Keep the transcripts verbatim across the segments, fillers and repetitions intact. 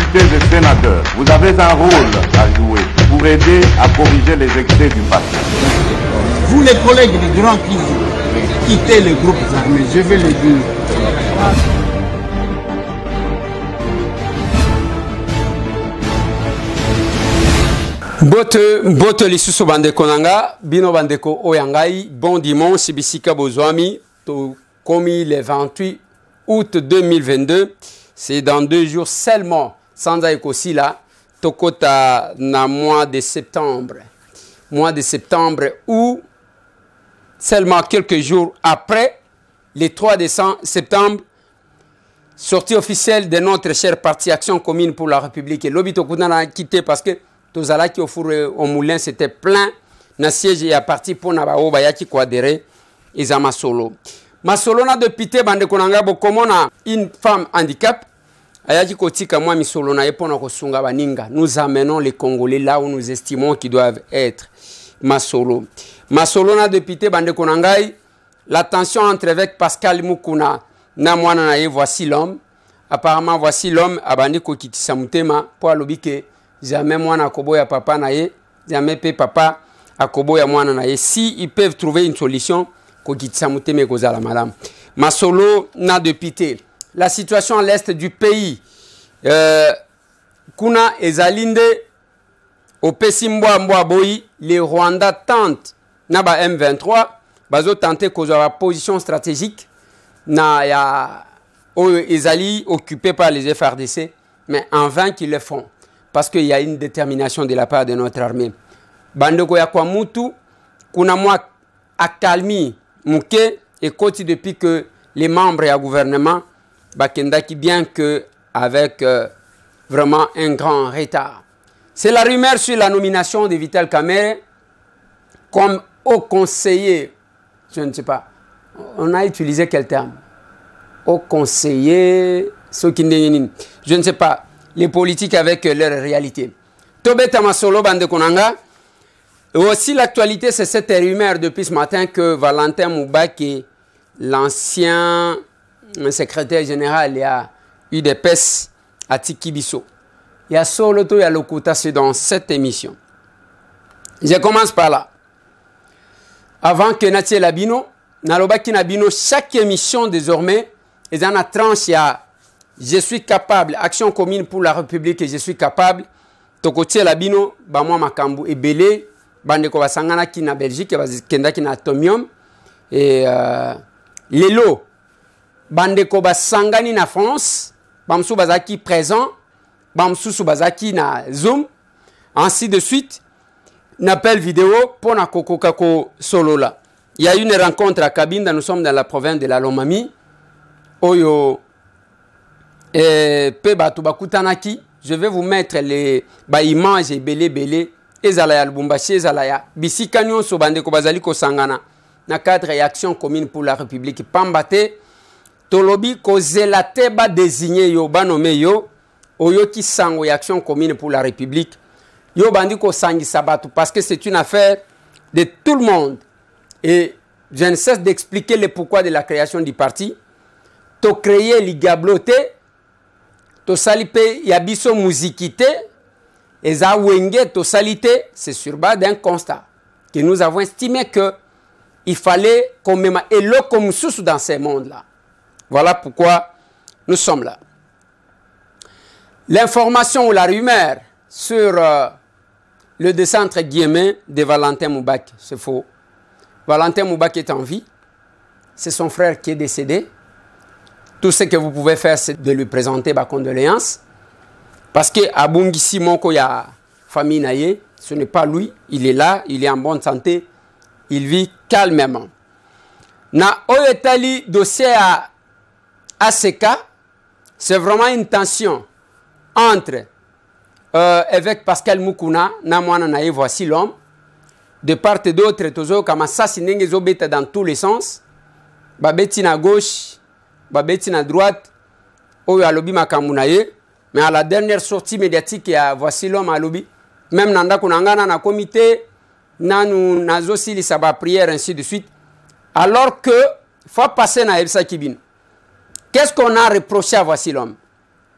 députés et sénateurs, vous avez un rôle à jouer pour aider à corriger les excès du passé. Vous les collègues du Grand qui quittez les groupes armés, je vais le dire. Bote bote lisusu bandeko nanga bino bandeko oyangai bon dimanche bisika bozwami to komi le vingt-huit août deux mille vingt-deux, c'est dans deux jours seulement sans aikosi là tokota na mois de septembre mois de septembre ou seulement quelques jours après le trois septembre, sortie officielle de notre cher parti Action Commune pour la République et l'obito a quitté parce que Tozala qui au four au moulin c'était plein na siège et à partir pour na bao bayaki ko adhérer ils ma solo masolo na député bande konanga bo comme on a une femme handicap ayaki ko tika moi mi solo na epona ko sunga baninga nous amenons les Congolais là où nous estimons qu'ils doivent être masolo masolo na député bande konangai la tension entre avec Pascal Mukuna na mwana na ye voici l'homme apparemment voici l'homme abandi ko kitisa mutema pour alobike jamais moi na koboya papa na ye jamais pe papa akoboya mwana na ye si ils peuvent trouver une solution ko kitisa muteme kozala madame masolo na député la situation à l'est du pays euh, kuna ezalinde au pesimboa mboa boyi les Rwanda tentent na ba M vingt-trois bazo tenter kozala position stratégique na ya o ezali occupé par les F R D C mais en vain qu'ils le font parce qu'il y a une détermination de la part de notre armée. Bandeko ya kwa mutu, kuna mwa akalmi muke et côté depuis que les membres du gouvernement, bakendaki bien que avec euh, vraiment un grand retard. C'est la rumeur sur la nomination de Vital Kamerhe comme haut conseiller, je ne sais pas, on a utilisé quel terme? Haut conseiller, ce qui n'est, je ne sais pas. Les politiques avec leur réalité. Tobeta Masolo Bande Konanga. Aussi l'actualité, c'est cette rumeur depuis ce matin que Valentin Moubaki, l'ancien secrétaire général, il y a U D P S à Tikibiso. Il y a solo il y a l'Okuta, c'est dans cette émission. Je commence par là. Avant que Natie Labino, Nalobaki Nabino, chaque émission désormais, est dans la tranche, il y a je suis capable, Action Commune pour la République, et je suis capable. Tokotie Labino, Bamwa Makambu et Belé, Bandeko Basangana qui na Belgique, Kenda qui na Atomium, et euh, Lelo, Bandeko Basangani na France, Bamsou Bazaki présent, Bamsou Soubazaki na Zoom, ainsi de suite, n'appel vidéo pour na Koko Kako solo là. Il y a eu une rencontre à Kabinda, nous sommes dans la province de la Lomami, Oyo. Et je vais vous mettre les bah, images et belé belé ezalaya Lubumbashi ezalaya bisika nyonso bandeko bazali ko sangana na cadre et Action Commune pour la République pambate tolobi ko zelate ba désigner yo ba nommé yo oyo ki sango et Action Commune pour la République yo bandi ko sangi sabatu parce que c'est une affaire de tout le monde et je ne cesse d'expliquer le pourquoi de la création du parti to créer l'igabloté to salipé yabiso musicité et za wenge to salité c'est sur base d'un constat que nous avons estimé que il fallait qu'on mette et le comme sous dans ces mondes là. Voilà pourquoi nous sommes là. L'information ou la rumeur sur euh, le décès entre guillemets de Valentin Moubaki, c'est faux. Valentin Moubaki est en vie. C'est son frère qui est décédé. Tout ce que vous pouvez faire, c'est de lui présenter ma condoléance. Parce que à Bungisi Moko, il y a famille naïe. Ce n'est pas lui. Il est là, il est en bonne santé. Il vit calmement. Na oyetali dossier à A C K, c'est vraiment une tension entre euh, avec Pascal Mukuna, na mwana naïe, voici l'homme. De part et d'autre, toujours comme ça, c'est zobeta dans tous les sens. Babeti na gauche. Babeti na droite, oyo alobi makambu na ye, mais à la dernière sortie médiatique, il y a voici l'homme alobi, même nanda kunangana na comité, nanu nazosi li saba prière, ainsi de suite, alors que, faut passer na Elsa Kibin. Qu'est-ce qu'on a reproché à voici l'homme?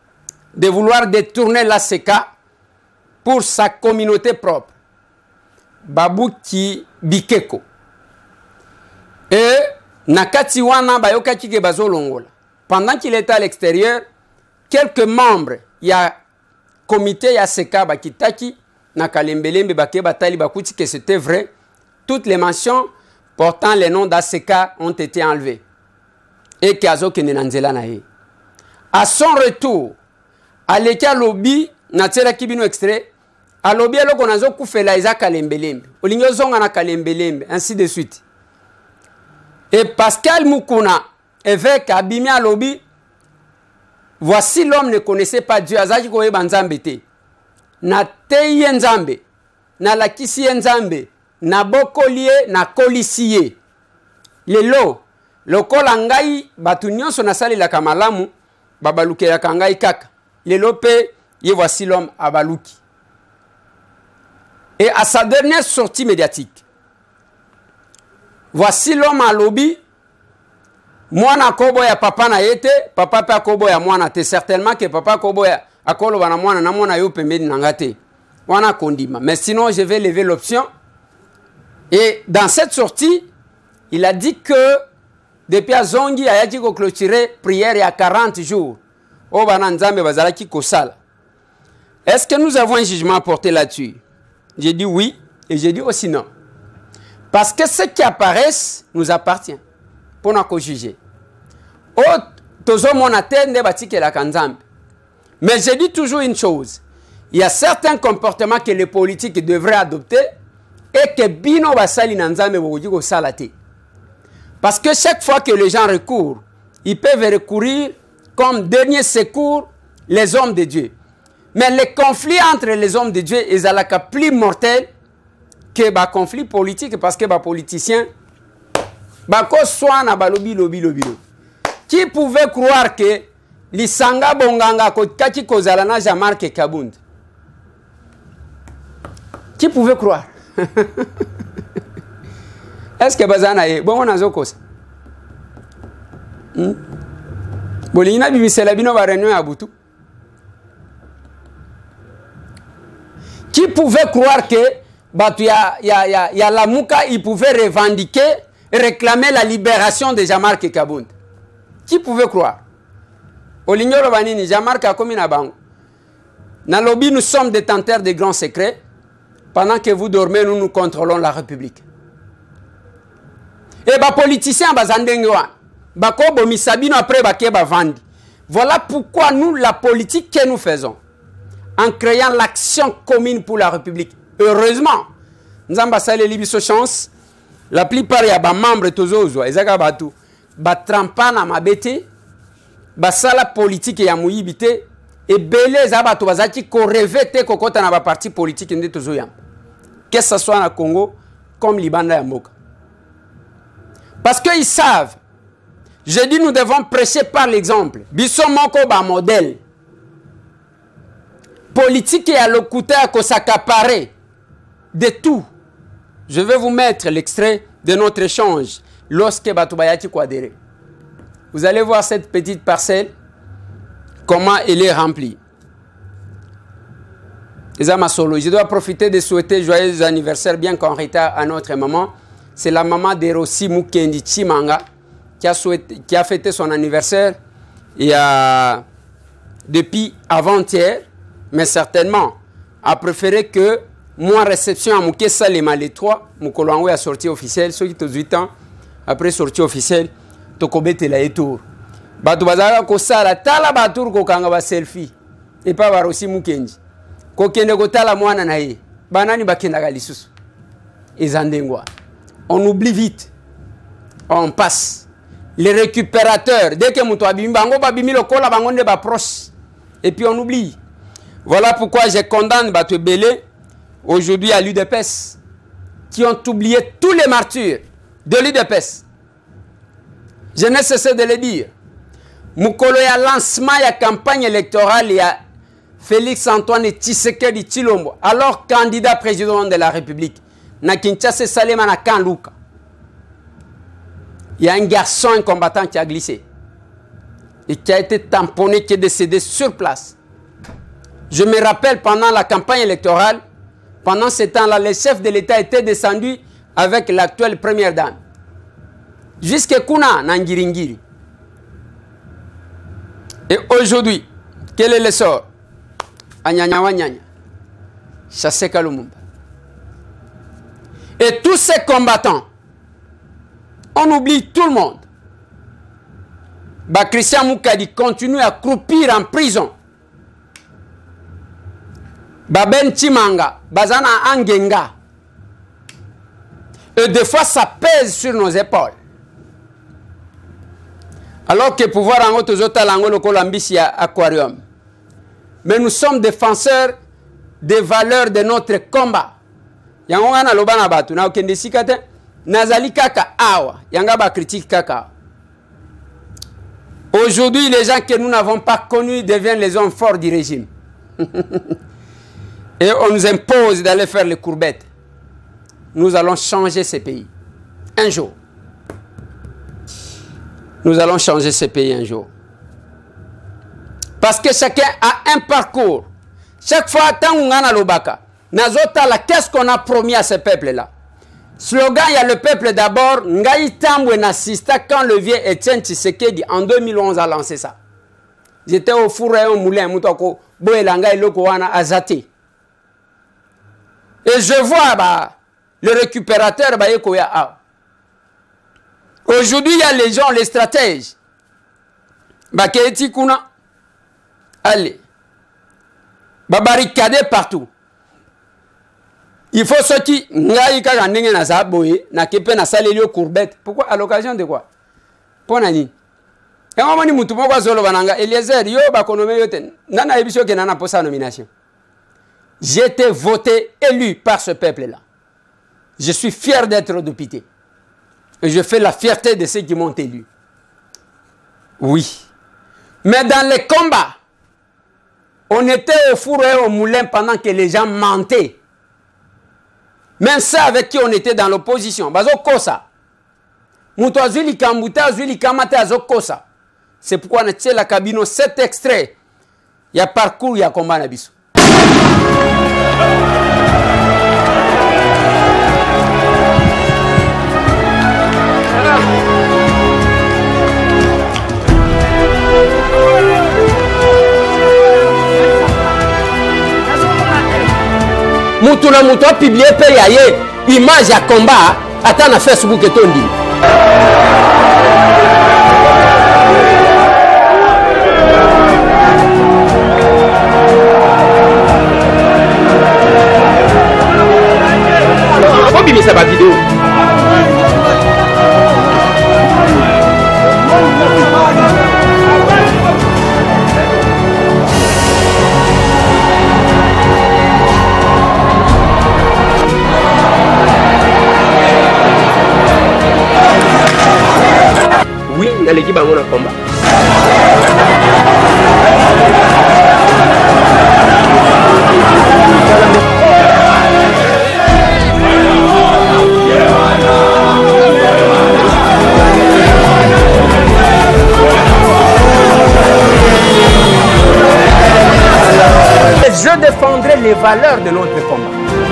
de vouloir détourner l'A C K pour sa communauté propre. Babouki Bikeko. Et Nakati wana bayokaki ke bazolongola. Pendant qu'il était à l'extérieur, quelques membres, il y a comité, il y a C K bakitaki, Nakalembelembe bake batali bakuti que c'était vrai. Toutes les mentions portant les noms d'A C K ont été enlevées. Et Kazo Kenenanzela nae. À son retour, à l'écart lobby, Natera Kibino extrait, à lobby alors qu'on a zo koufela Isa Kalembelembe. Olingo zonga na Kalembelembe, ainsi de suite. Et Pascal Mukuna, évêque Abimi à lobby, voici l'homme ne connaissait pas Dieu. Azaki koye banzambete. Na teye nzambe, na lakisi nzambe, na bokolie, na kolisiye. Lelo, lokola ngai batu nyonso nasali la kamalamu, babaluke ya kangai kaka. Lelo pe, ye voici l'homme abaluki. Et à sa dernière sortie médiatique, voici l'homme à lobby, mwana kobo ya papa na yete, papa pa kobo ya mwana te. Certainement que papa kobo ya akolo bana mwana na mwana yo pembeni nangate. Wana kondima. Mais sinon, je vais lever l'option. Et dans cette sortie, il a dit que depuis à Zongi, a dit qu'on clôturait prière il y a quarante jours. Oh bana nzambe bazalaki kosala. Est-ce que nous avons un jugement à porter là-dessus? J'ai dit oui et j'ai dit aussi non. Parce que ce qui apparaissent nous appartient pour nous juger. Oh, tozo monatende batike la kanzambe. Mais je dis toujours une chose. Il y a certains comportements que les politiques devraient adopter et que bino basali nanzambe bogo salate. Parce que chaque fois que les gens recourent, ils peuvent recourir comme dernier secours les hommes de Dieu. Mais les conflits entre les hommes de Dieu ils ont la plus mortel que les conflits politiques parce que les politiciens bako soana balobi lobi lobi. Qui pouvait croire que Lisanga Bonganga Koti Kozalana Jean-Marc Kabound? Qui pouvait croire? Est-ce que Bazana est bon? On a Zokos. Bolina Bibiselabino va réunion à Boutou. Qui pouvait croire que il y a, y a, y a, y a la Mouka, il pouvait revendiquer et réclamer la libération de Jean-Marc Kabound? Qui pouvait croire? Olignoro Banini, Jean-Marc a commis na bango. Dans le lobby, nous sommes détenteurs de grands secrets. Pendant que vous dormez, nous nous contrôlons la République. Et les politiciens, Bako Misabino après Bakeba Vandi. Voilà pourquoi nous, la politique que nous faisons, en créant l'action commune pour la République. Heureusement, nous avons les chance. La plupart des membres de Tozozo, ils ont battu. Batrampa na mabete, basala politique ya muyibite, et belé zabatu bazaki ko revete kokota na ba parti politique ndé Tozoyam. Que ce soit na Congo, comme Libanda ya Mboka. Parce qu'ils savent, je dis nous devons prêcher par l'exemple. Biso moko ba modèle. Politique ya lokuta ko s'accaparer de tout. Je vais vous mettre l'extrait de notre échange lorsque Batubayati Kwadere. Vous allez voir cette petite parcelle, comment elle est remplie. Je dois profiter de souhaiter joyeux anniversaire, bien qu'en retard à notre maman. C'est la maman de Rossi Mukendi Chimanga qui a, souhaité, qui a fêté son anniversaire il y a, depuis avant-hier, mais certainement a préféré que moi, réception à Mouké Salema les trois, Moukolangwe a sorti officiel, ceux qui ont dix-huit ans, après sortie officielle, Tokobete la etour. Batu bazara ko sala tala batur ko kanga ba selfie. Et pas barosi Mukendi. Ko kende ko tala mwana na ye. Banani bakenda ga lisusu. Ezandengwa. On oublie vite. On passe. Les récupérateurs, dès que muto abimi bango babimi lokola bango ne ba proche. Et puis on oublie. Voilà pourquoi je condamne Batu Belé aujourd'hui à l'U D P S qui ont oublié tous les martyrs de l'U D P S. Je n'ai cessé de le dire. Moukolo ya lancement ya campagne électorale ya Félix Antoine Tshisekedi Tshilombo, alors candidat président de la République. Na Kinshasa Salema na Kanluka. Il y a un garçon, un combattant qui a glissé et qui a été tamponné, qui est décédé sur place. Je me rappelle pendant la campagne électorale, pendant ce temps-là, les chefs de l'État étaient descendus avec l'actuelle première dame. Jusqu'à Kuna, Nangiringiri. Et aujourd'hui, quel est le sort? Anyanya Wanyanya. Chasseka Lumumba. Et tous ces combattants, on oublie tout le monde. Bah, Christian Moukadi continue à croupir en prison. Bah, Ben Chimanga, Bazana Angenga. Et des fois, ça pèse sur nos épaules. Alors que pouvoir en haut, aux autres langues, le Columbus, aquarium. Mais nous sommes défenseurs des valeurs de notre combat. Yanga na lobana batu na okende sikate nazali kaka awa yanga ba critique kaka. Aujourd'hui, les gens que nous n'avons pas connus deviennent les hommes forts du régime. Et on nous impose d'aller faire les courbettes. Nous allons changer ce pays. Un jour. Nous allons changer ce pays un jour. Parce que chacun a un parcours. Chaque fois, tant qu'on a l'obaka, qu'est-ce qu'on a promis à ce peuple-là? Slogan, il y a le peuple d'abord. Ngaï Tambwe Nassista, quand le vieux Etienne Tshisekedi en deux mille onze a lancé ça. J'étais au four et au moulin, Moutoko, Boelanga et Lokowana Azati. Et je vois bah, le récupérateur bah, Ekoya. Aujourd'hui, il y a les gens, les stratèges. Bah, Keiti Kuna. Allez. Bah, barricader partout. Il faut sortir. Pourquoi? À l'occasion de quoi? Pour Nani. J'ai été voté, élu par ce peuple-là. Je suis fier d'être député. Et je fais la fierté de ceux qui m'ont élu. Oui. Mais dans les combats, on était au four et au moulin pendant que les gens mentaient. Même ça avec qui on était dans l'opposition. C'est pourquoi on a tiré la cabine cet extrait. Il y a parcours, il y a combat Nabiso. Mutuna mutu a publié pe yaye image ya combat ata na Facebook etondi. Faut bimisa ba vidéo. Oui, dans l'équipe à mon combat. Je défendrai les valeurs de notre combat.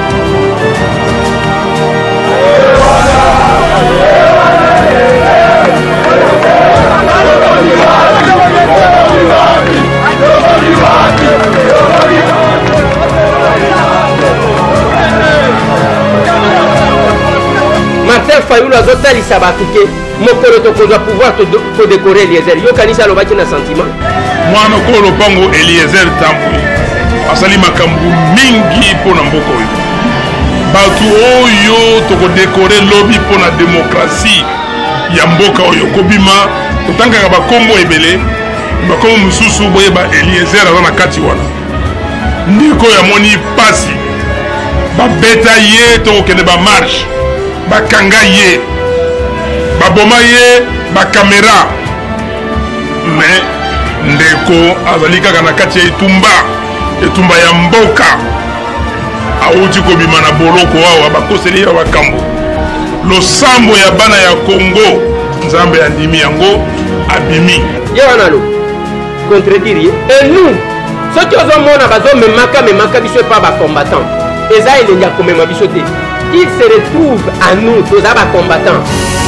Martin Fayoulou a zoté l'Isabatuke, mon protocole doit pouvoir te décorer Eliezer. Yo kanisa lo baki na sentiment. Moi na ko lo bango Eliezer Tambwe. Asali makambu mingi pona mboko oyo. Batu oyo to ko décorer lobby pona démocratie ya mboka oyo kobima otanga ba kombo ebele ba kombo mususu boye ba Eliezer azana kati wana. Ndiko ya moni pasi. Ba beta ye to kende ba marche. Bakanga ye baboma ye bakamera mais ndeko azali kaka na kati ya etumba etumba ya mboka auti kobima na boloko awa bakoseli ya bakambo losambo ya bana ya Congo nzambe andimi yango abimi ye wana lo contredire et nous Ceux qui ont mon abazo me maka me maka biso pas ba combattant. Eza il y a comme ma biso te. Il se retrouve à nous tous à ba combattants.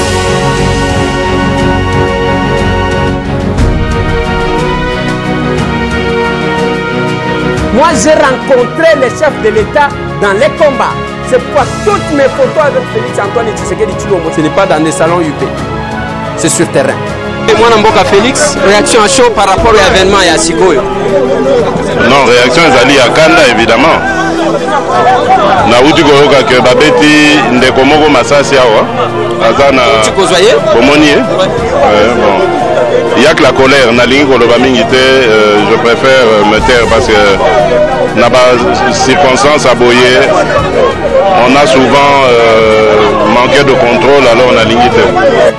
Moi j'ai rencontré les chefs de l'État dans les combats. C'est pourquoi toutes mes photos avec Félix Antoine Tshisekedi Tshilombo, ce n'est pas dans des salons U P. C'est sur terrain. Et moi, Namboka Félix, réaction à chaud par rapport à l'événement et à Sikoyo. Non, réaction ezali à Kanda évidemment. Na uti koyoka ke babeti ndeko moko masasi awa. Azana. Tu kozoye? Komoni. Ouais, bon. Il y a que la colère, na lingi koloba mingi te, je préfère me taire parce que na ba circonstance aboyé. On a souvent euh, manqué de contrôle alors on a lingi te.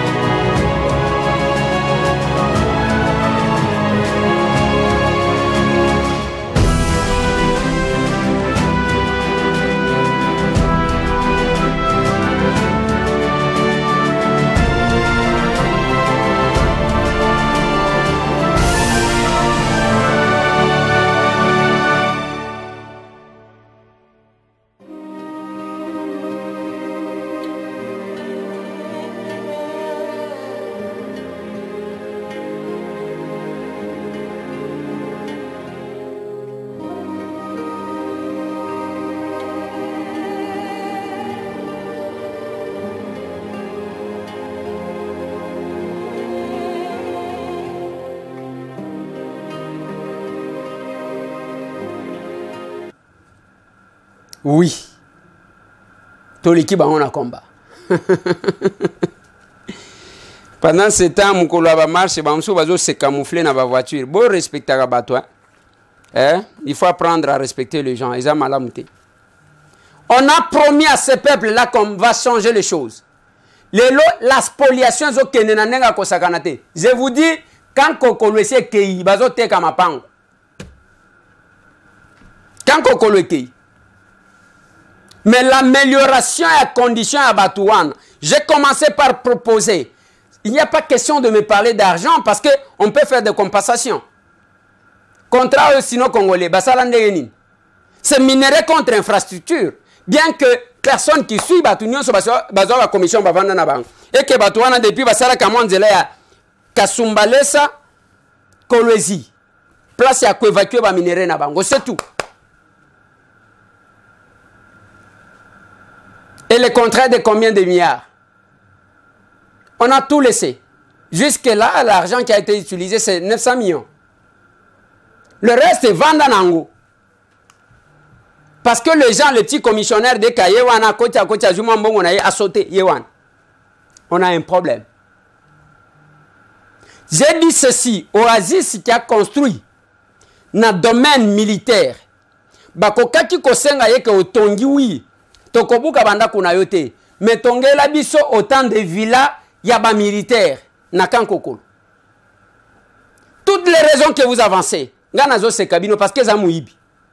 Oui. Tout l'équipe on a combat. Pendant ce temps, mon collègue marche, il se camoufler dans la voiture. Bon, respecter la bateau. Hein? Il faut apprendre à respecter les gens. Ils ont mal à monter. On a promis à ce peuple-là qu'on va changer les choses. La spoliation, je vous dis, quand Kokolo est kei, bazo te kamapang. Quand Kokolo est kei. Mais l'amélioration et la condition à Batouane, j'ai commencé par proposer. Il n'y a pas question de me parler d'argent parce qu'on peut faire des compensations. Contrat aux sino-congolais, c'est minerai contre infrastructure. Bien que personne qui suit Batouanion sur la commission et que Batouane depuis Basara Kamonzela ya Kasumbalesa Kolwezi. Place à évacuer les minerais na bango, c'est tout. Et le contrat de combien de milliards? On a tout laissé. Jusque-là, l'argent qui a été utilisé, c'est neuf cents millions. Le reste est vendu en Ango. Parce que les gens, les petits commissionnaires de Kayewan, à côté à côté, on a sauté. On a un problème. J'ai dit ceci, Oasis qui a construit dans le domaine militaire, Bakokaki Kosenga yeke otongi oui. Tokobuka banda kuna yote. Mais tongela biso autant de villas yaba militaires na Kankokolo. Toutes les raisons que vous avancez, nganazo se kabino parce que zamouibi.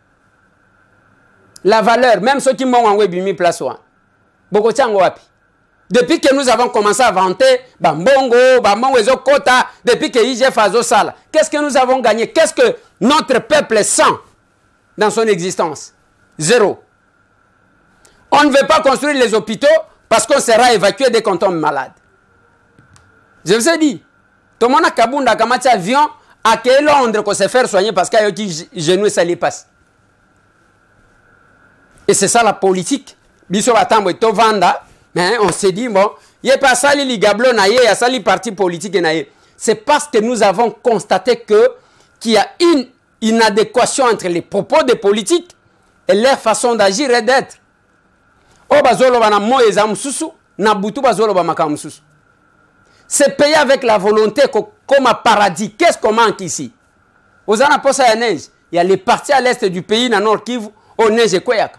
La valeur, même ceux qui m'ont envoyé bimi place wa. Boko tiango wapi. Depuis que nous avons commencé à vanter bambongo, bambongo kota, depuis que I G F a sala, qu'est-ce que nous avons gagné? Qu'est-ce que notre peuple sent dans son existence? Zéro. On ne veut pas construire les hôpitaux parce qu'on sera évacué dès qu'on tombe malade. Je vous ai dit, tout le monde a Kabunda, Kamati avion, à quel Londres qu'on se faire soigner parce qu'il y a qui genou et ça les passe. Et c'est ça la politique. Biso batambo et tovanda, mais on s'est dit, bon, il n'y a pas ça, les gablo naïe, il y a ça, les partis politiques naïe. C'est parce que nous avons constaté que qu'il y a une inadéquation entre les propos des politiques et leur façon d'agir et d'être. C'est payé avec la volonté comme un paradis. Qu'est-ce qu'on manque ici? Aux Anaposa, il y a neige. Il y a les parties à l'est du pays, dans le nord Kivu, au neige et Koyaka.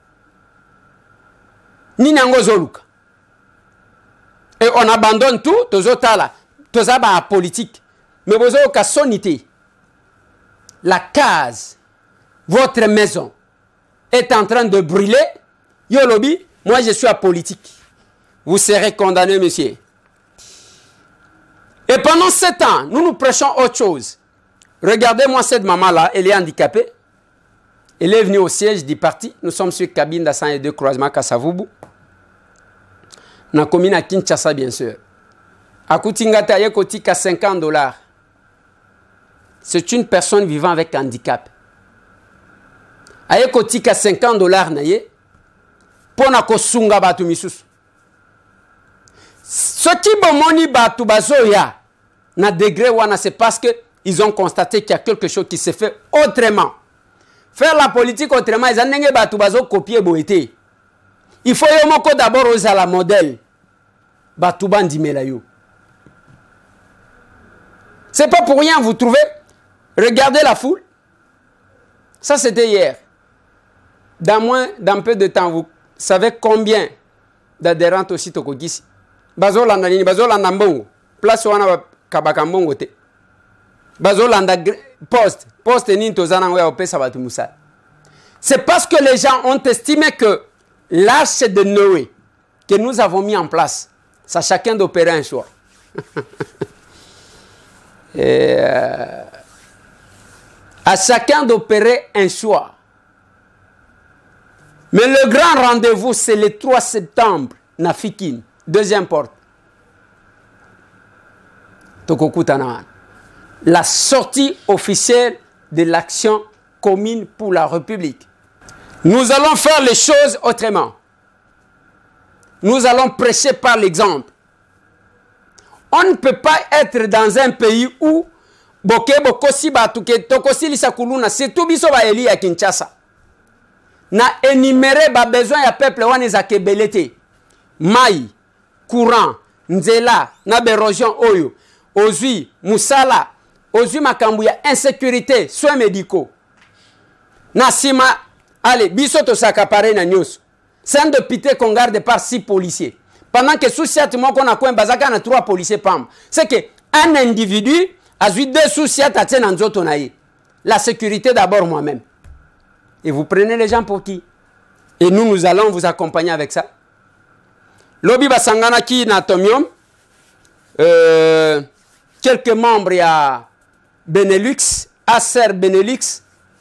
Ni nango zoluka. Et on abandonne tout, tozotala, tozaba la politique. Mais vous avez qu'à soniter. La case, votre maison, est en train de brûler. Yo lobby, moi je suis à politique. Vous serez condamné, monsieur. Et pendant sept ans, nous nous prêchons autre chose. Regardez-moi cette maman-là, elle est handicapée. Elle est venue au siège du parti. Nous sommes sur cabine d'A cent deux croisement Kasavubu. Dans la commune à Kinshasa, bien sûr. À Koutingata, il y a cinquante dollars. C'est une personne vivant avec handicap. Il y a cinquante dollars. Pour na sunga batu misusu. Ce qui bomoni batu bazoya na degré wana, c'est parce que ils ont constaté qu'il y a quelque chose qui se fait autrement. Faire la politique autrement, ils ont batu bazo copier boete. Il faut yomoko d'abord oser la modèle. Batu bandi melayo. C'est pas pour rien, vous trouvez? Regardez la foule. Ça c'était hier. Dans moins d'un peu de temps, vous savez combien d'adhérents aussi Tokogisi? Bazolanda nini, bazolanda mbongo. Place wana kabaka mbongo te. Bazolanda poste, poste nini tozana ngwe opesa batu musala. C'est parce que les gens ont estimé que l'arche de Noé que nous avons mis en place, ça chacun d'opérer un choix. Et euh, à chacun d'opérer un choix. Mais le grand rendez-vous, c'est le trois septembre, Nafikine, deuxième porte. Tokokutanawan. La sortie officielle de l'action commune pour la République. Nous allons faire les choses autrement. Nous allons prêcher par l'exemple. On ne peut pas être dans un pays où Boke Bokosi Batuke Tokosi Lisakuluna, c'est tout biso ba Eli à Kinshasa. Na énumérer ba besoin ya peuple wana za kebelete. Mai, courant, nzela, na bérosion oyo, ozui, musala, ozui makambu ya insécurité, soins médicaux. Na sima, allez, biso to sakapare na nyos. C'est de pité qu'on garde par six policiers. Pendant que sous cette mois qu'on a quoi bazaka na trois policiers pam. C'est que un individu a eu deux soucis à t'atteindre. La sécurité d'abord moi-même. Et vous prenez les gens pour qui? Et nous, nous allons vous accompagner avec ça. Lobi Basangana qui na Tomium. Euh, quelques membres, il y a Benelux, Acer Benelux.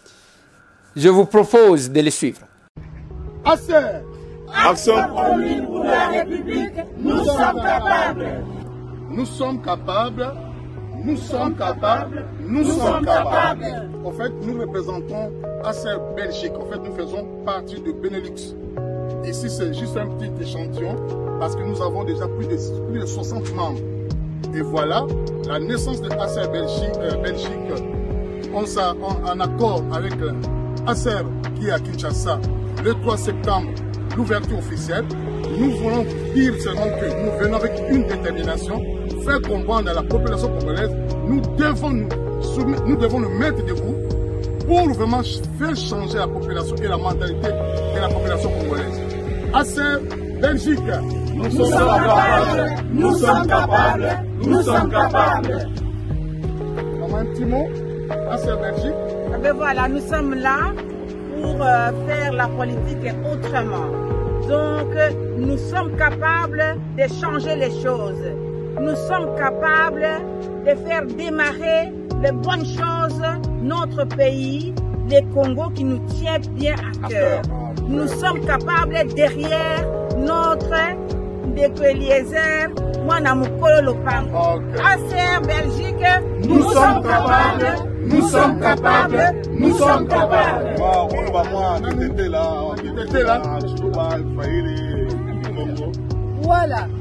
Je vous propose de les suivre. Acer, Action commune pour la République, nous sommes capables. Nous sommes capables. Nous sommes capables. Nous sommes capables. En fait, nous représentons Acer Belgique. En fait, nous faisons partie de Benelux. Ici, c'est juste un petit échantillon parce que nous avons déjà plus de, plus de soixante membres. Et voilà, la naissance de Acer Belgique, euh, Belgique on s'en, en, en accord avec euh, Acer qui est à Kinshasa le trois septembre, l'ouverture officielle. Nous voulons dire seulement que nous venons avec une détermination, faire comprendre à la population congolaise, nous devons nous, soumettre, nous devons nous mettre debout pour vraiment faire changer la population et la mentalité de la population congolaise. Acer Belgique, nous, nous sommes capables, nous sommes capables, nous sommes capables. Comment un petit mot? Acer Belgique. Eh bien voilà, nous sommes là pour euh, faire la politique autrement. Donc, nous sommes capables de changer les choses. Nous sommes capables de faire démarrer les bonnes choses, notre pays, le Congo qui nous tient bien à cœur. Nous sommes capables derrière notre Eliezer, Mwana Mukolo Lopango. Acer Belgique, nous, nous sommes capables, nous sommes capables, nous sommes capables. Voilà.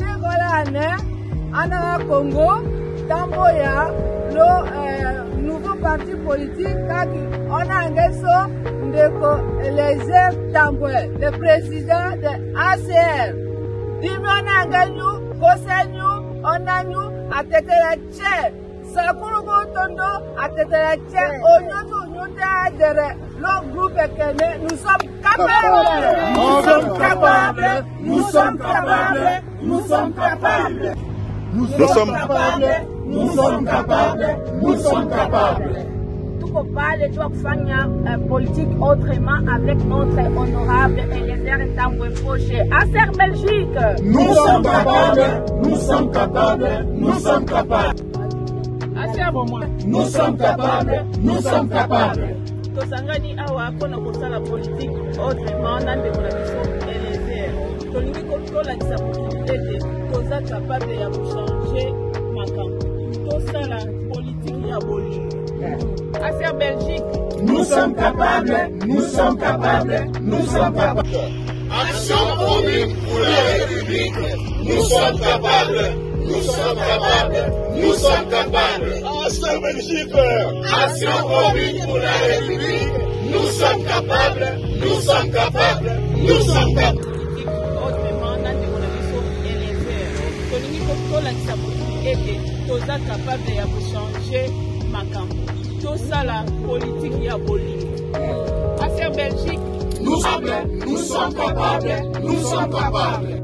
Anna Congo, Tamboya, le euh, nouveau parti politique, on a un gason de Eliezer Tamboya, le président de A C R. Dimona Ganyu, Kosenyu, Onanyu, a tête la tchè. Sakurugo Tondo, a tête la tchè. Onyoto, Nyota, le groupe Kene, nous sommes capables. Nous sommes capables. Nous sommes capables. Nous sommes capables. Nous sommes capables. Nous sommes capables. Nous sommes capables. Tout parle doit faire une politique autrement avec notre honorable Eliezer Tambwe Fauché. Acer Belgique. Nous sommes capables. Nous sommes capables. Nous sommes capables. Nous sommes capables, nous sommes capables. Tosangani awa kona kosala politique autrement na ndeko na biso Eliezer. Tolingi kolakisa possibilité toza capable ya changer makambo. Tosala politique ya bolingo. Affaire Belgique. Nous sommes capables, nous sommes capables, nous sommes capables. Action commune pour la République. Nous sommes capables. Nous sommes capables. Nous sommes capables. Action Belgique. Action commune pour la République. Nous sommes capables. Nous sommes capables. Nous sommes capables. Autrement, dans le biso Eliezer. Tolingi kolakisa possibilité toza capable ya changer makambo. Tosala politique ya bolingo. Affaire Belgique. Nous sommes, nous sommes capables, nous sommes capables.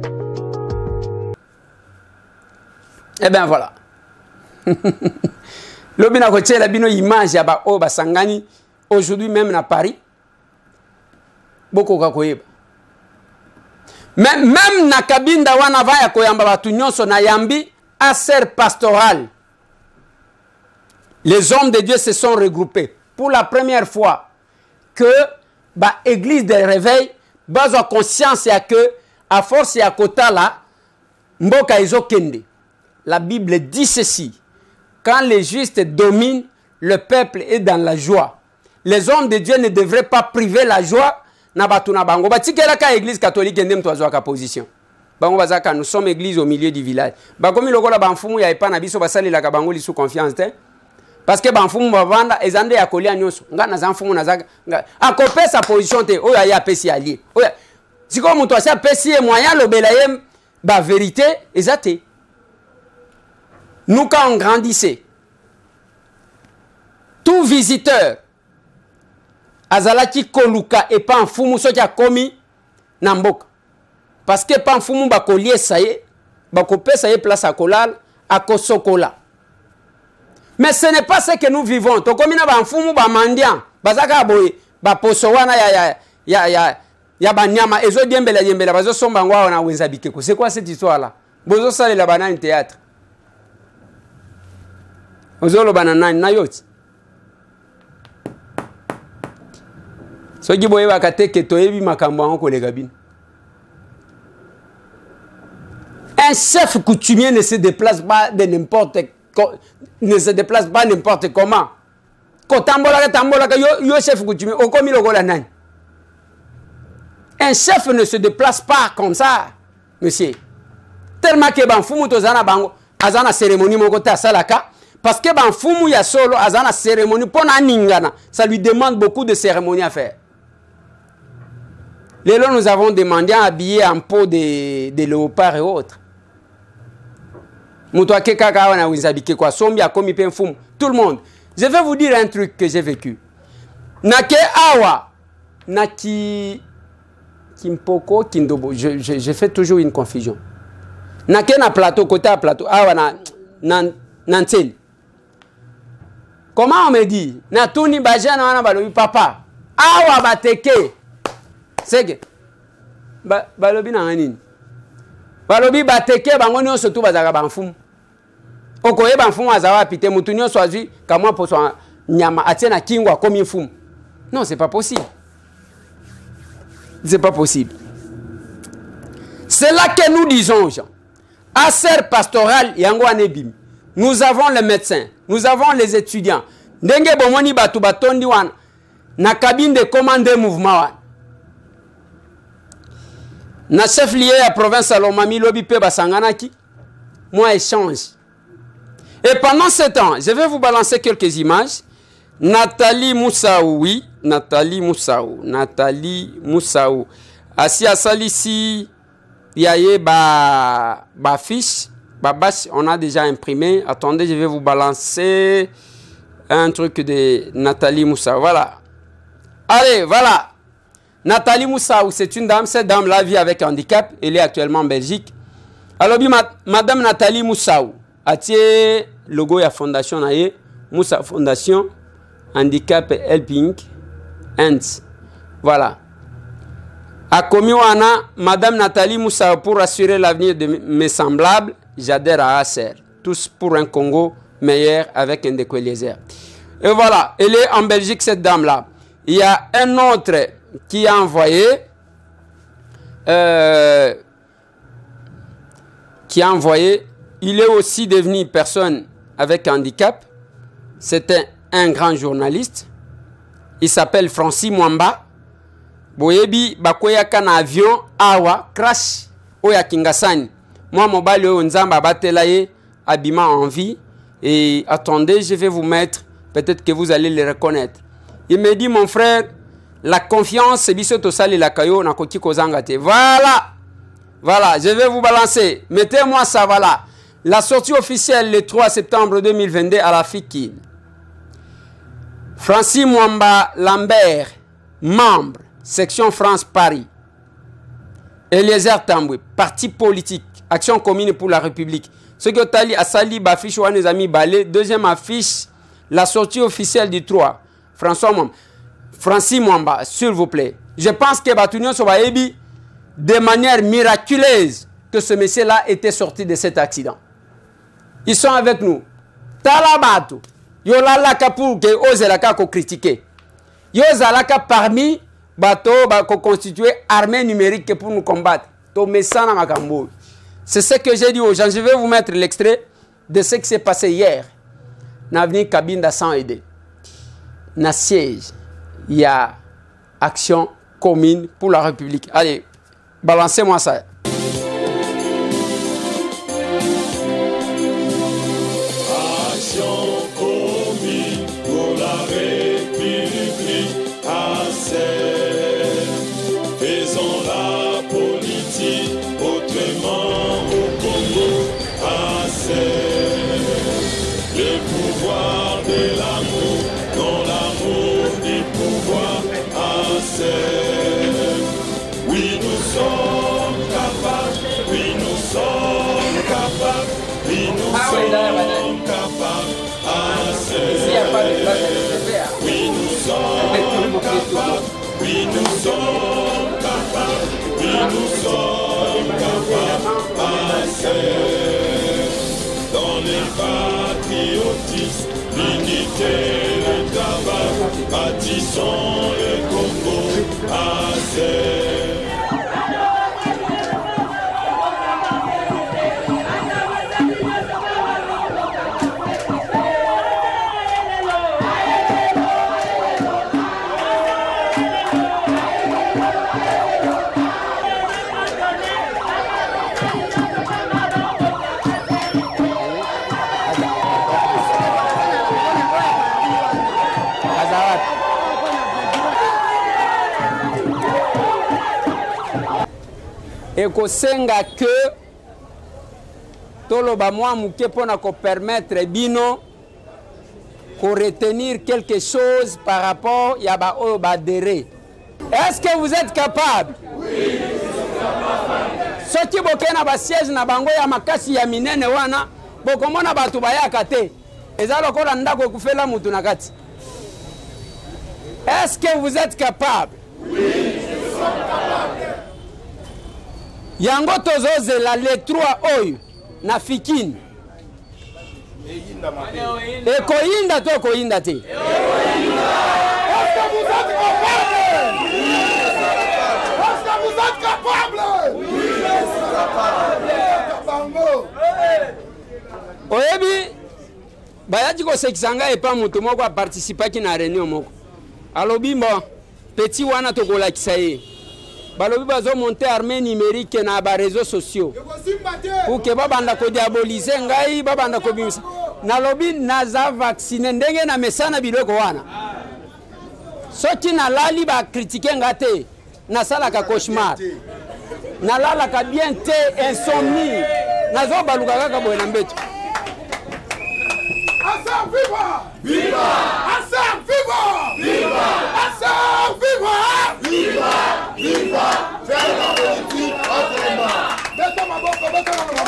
Eh bien voilà. Lobina koche la bino image ya ba o basangani aujourd'hui même na Paris. Boko ka koyeba. Même même na kabinda wana vaya koyamba batu nyonso na yambi aser pastoral. Les hommes de Dieu se sont regroupés pour la première fois que ba église de réveil bazo conscience ya que à force ya kota la mboka izo kende. La Bible dit ceci: quand les justes dominent, le peuple est dans la joie. Les hommes de Dieu ne devraient pas priver la joie na batu na bango. Batikela ka église catholique ndem tozo ka position. Bango bazaka nous sommes église au milieu du village. Ba komi lokola banfumu ya epa na biso basali la ka bango li sous confiance te. Parce que banfumu bavanda ezande ya kolia nyoso ngana za mfumu na zaka akopesa position te oya ya pesi allié oya siko muto asa pesi e moyen lobela ye ba vérité ezate. Nous quand on grandissait, tout visiteur azalaki koluka et pas mfumu soki akomi na mboka parce que pas mfumu ba kolie saye ba kopesa ye place à kolal à kosokola. Mais ce n'est pas ce que nous vivons. To komi na ba mfumu ba mandian bazaka boye ba poso wana ya ya ya ya ya ba nyama ezo diembela diembela bazo somba ngwa na wenza bikeko. C'est quoi cette histoire là? Bozo sale la banane théâtre. Ozolo banana na yoti. Soki boye bakateke toyebi makambo ngo kolega bino. Un chef coutumier ne se déplace pas de n'importe ne se déplace pas n'importe comment. Kotambola tambola yo yo chef coutumier okomi lokola nani. Un chef ne se déplace pas comme ça, monsieur. Tellement que ban fumu tozana bango azana cérémonie moko ta salaka parce que ban fumu ya solo azana cérémonie pona ningana, ça lui demande beaucoup de cérémonies à faire. Lélo nous avons demandé à habiller en peau de de léopard et autres. Tout le monde. Je vais vous dire un truc que j'ai vécu. Nake awa, naki kimpoko kindobo. Je, je, je fais toujours une confusion. Nake na plateau, côté à plateau. Awa na nan nantel. Comment on me dit? Na tuni baja na wana balobi papa. Awa bateke. C'est que ba balobi na nini? Balobi bateke bango nyonso tu bazaka banfumu. Okoye banfumu azawa pite mutu nyonso azwi kamwa poso nyama atiena kingwa comme mfumu. Non, c'est pas possible. C'est pas possible. C'est là que nous disons aux gens. Aser pastoral yango anebim. Nous avons les médecins, nous avons les étudiants. Ndenge bomoni batu batondi wana na cabine de commande mouvement wana. Na chef lié à province Salomami lobi pe basanganaki. Moi échange. Et pendant ce temps, je vais vous balancer quelques images. Nathalie Moussaou, oui, Nathalie Moussaou, Nathalie Moussaou. Assis à Salissi, il y a ba ba fiche, ba bâche, on a déjà imprimé. Attendez, je vais vous balancer un truc de Nathalie Moussaou. Voilà. Allez, voilà. Nathalie Moussaou, c'est une dame. Cette dame-là vit avec handicap. Elle est actuellement en Belgique. Alors, madame Nathalie Moussaou, a tiré le logo de la fondation Moussa Fondation Handicap Helping Hands. Voilà. A commis madame Nathalie Moussaou pour assurer l'avenir de mes semblables. J'adhère à Aser. Tous pour un Congo meilleur avec Ndeko Eliezer. Et voilà, elle est en Belgique, cette dame-là. Il y a un autre qui a envoyé, euh, qui a envoyé, il est aussi devenu personne avec handicap. C'était un grand journaliste. Il s'appelle Francis Mwamba. Boyebi bakoyaka na avion awa crash oya Kingasani. Moi mobali o nzamba batelaye abima en vie et attendez, je vais vous mettre, peut-être que vous allez le reconnaître. Il me dit mon frère, la confiance c'est biso to sali la kayo na koki kozanga te. Voilà. Voilà, je vais vous balancer. Mettez-moi ça voilà. La sortie officielle le trois septembre deux mille vingt-deux à la Fikine. Francis Mwamba Lambert, membre, section France Paris. Eliezer Tambwe, parti politique, Action commune pour la République. Ce que Tali a sali affiche ou les amis balé. Deuxième affiche, la sortie officielle du trois. François Mwamba. Francis Mwamba, s'il vous plaît. Je pense que Batunion Sobaebi, de manière miraculeuse, que ce monsieur-là était sorti de cet accident. Ils sont avec nous. Talabato. Yo lalaka pour que ozelaka ko critiquer. Yo zalaka parmi bato ba ko constituer armée numérique pour nous combattre. To mesana makambo. C'est ce que j'ai dit aux gens. Je vais vous mettre l'extrait de ce qui s'est passé hier. N'avenir Kabinda sans aider. Na siège. Il y a action commune pour la République. Allez, balancez-moi ça. Oui, nous sommes capables. Oui, nous sommes capables. Oui, nous sommes capables. Oui, nous sommes capables. Oui, nous sommes capables. Oui, nous sommes capables. Dans les patriotismes, l'unité, le travail, bâtissons le Congo. Assez. Et que senga que toloba moi muke pona ko permettre bino ko retenir quelque chose par rapport ya ba o ba dere. Est-ce que vous êtes capable? Oui. Ce qui bokena ba siège na bango ya makasi ya minene wana bokomona batu bayaka te. Eza lokola ndako kufela mutu na kati. Est-ce que vous êtes capable? Oui, nous sommes capables. Yango tozozela le trois oyo na Fikine. Eko yinda to ko yinda te. Est-ce que vous êtes capables? Oui. Est-ce que vous êtes capables? Oui, je suis capable. Oyebi bayaji ko sekisanga e pa mutu moko a participer ki na réunion moko. Alobi mbo petit wana to ko lakisa ye. Balobi bazo monter armée numérique na ba réseaux sociaux. Pour que babanda ko diaboliser ngai babanda ko bimisa. Na lobi naza vacciner ndenge na mesana biloko wana. Soki na lali ba critiquer ngate na sala ka cauchemar. Na lala ka bien te insomnie. Nazo baluka kaka boye na mbeto. Assar viva! Viva! Assar viva! Viva! Assar viva! Viva! Viva! Faire la politique autrement. Mettez ma boca, mettez ma boca.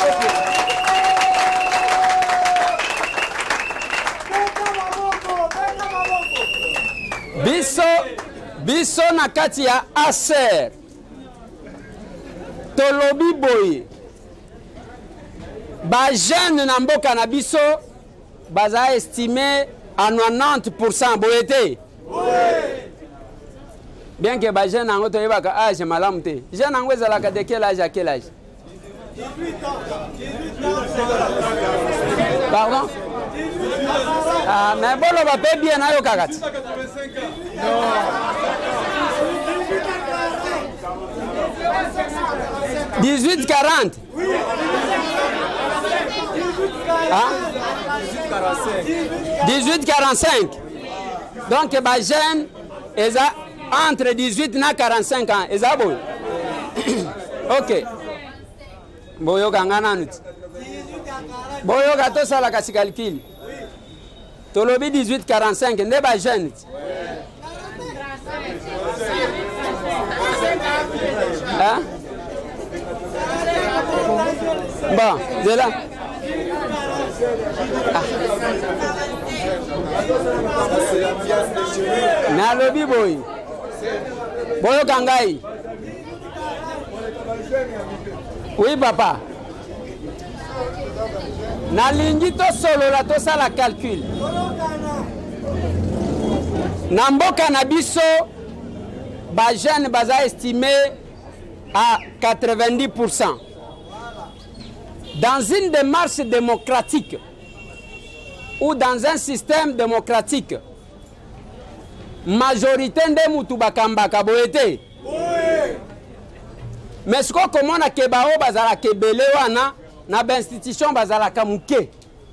Biso, biso na kati ya Aser. Tolobi boye. Ba jeune na mboka na biso baza estimé à quatre-vingt-dix pour cent boyete. Oui. Bien que ba jeune nango to yebaka âge malamu te. Jeune nango ezalaka de quel âge à quel âge? dix-huit ans. Pardon? Ah, mais bon, on va payer bien à Yokagat. Non. dix-huit quarante. Hein? dix-huit quarante-cinq. Donc, bah, jeune, entre dix-huit et quarante-cinq ans. Et ça, bon. Ok. Bon, yo kangana nuti. Bon, yo gato ça la kasi calcul. Tolobi dix-huit quarante-cinq, ne ba jeune. Hein? Bon, c'est là. Ah. Na lobi boy. Boyo kangai. Oui papa. Na lingi to solo la to sala calcul. Na mboka na biso ba jeune baza estimé à quatre-vingt-dix pour cent. Dans une démarche démocratique ou dans un système démocratique, majorité de mutu bakamba kaboete. Mais ce qu'on comment na kebao bazala kebele wana na institution bazala kamuke.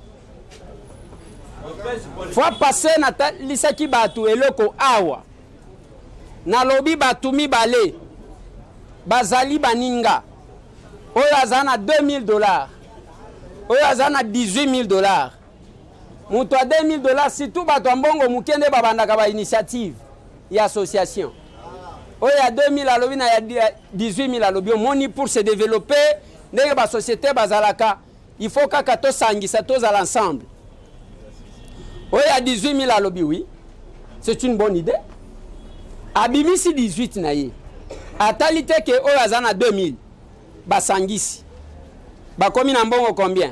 Faut passer na lisaki batu eloko awa. Na lobi batu mibale. Bazali baninga. Oyo azana deux mille dollars. Oyo azana dix-huit mille dollars. Mutu a deux mille dollars si tout batu ambongo mukende babandaka ba initiative et association. Oyo a deux mille alobi na ya dix-huit mille alobi moni pour se développer ndenge ba société bazalaka il faut kaka to sangisa tous à l'ensemble. Oyo a dix-huit mille alobi oui. C'est une bonne idée. Abimisi dix-huit na ye. Atalité que oyo azana deux mille. Ba sangisi. Ba komi na mbongo combien?